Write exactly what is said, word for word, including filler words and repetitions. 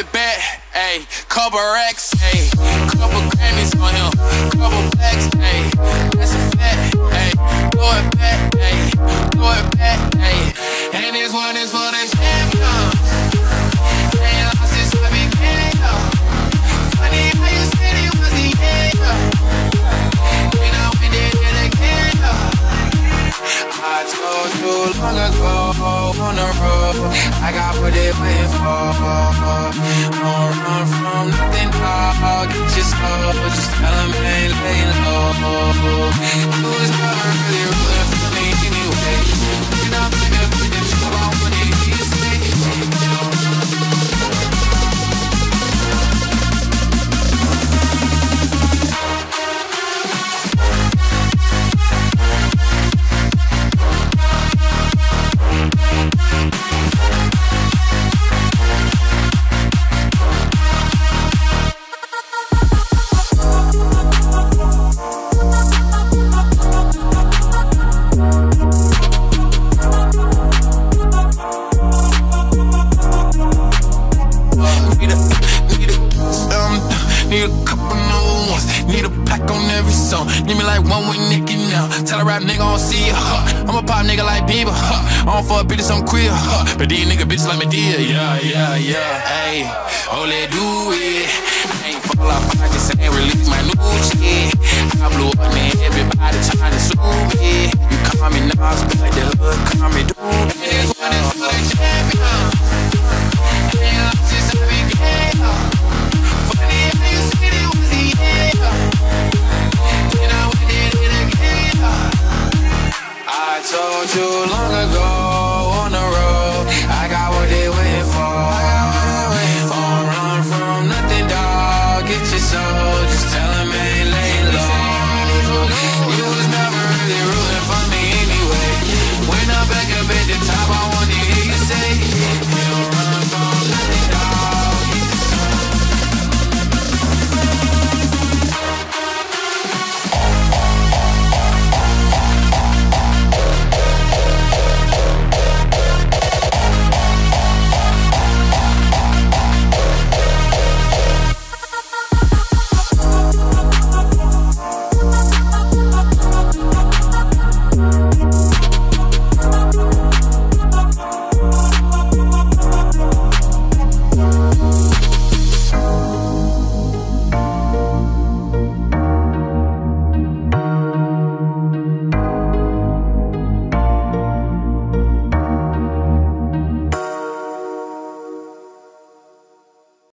it back, ayy. Couple racks, ayy. Couple Grammys on him, couple blacks, ayy. That's a fact, ayy. Throw it back, ayy. Throw it back, ayy. And this one is for the champion. Ain't lost since I began, though. Funny how you said it was the end, though. When I went in it again, though. I told you long ago on the road, I got what they waiting for. Don't run from nothing, dog. Get your soul, just tell them ain't laying low. You was never really rooting for me anyway. You know I'm gonna put the trouble on when they need to stay. Need a couple new ones, need a pack on every song. Need me like one with Nicky now. Tell a rap nigga I don't see ya, huh. I'm a pop nigga like Bieber, huh. I don't fuck bitches, I'm queer, huh. But these nigga bitches like me dear, yeah, yeah, yeah. Ayy, oh let's do it. I ain't fall off pockets, I ain't release my new shit. I blew up and everybody trying to sue me. You call me Nas, but like the hood call me dude. This one is for the champion. Ain't lost since I began, though. I told you long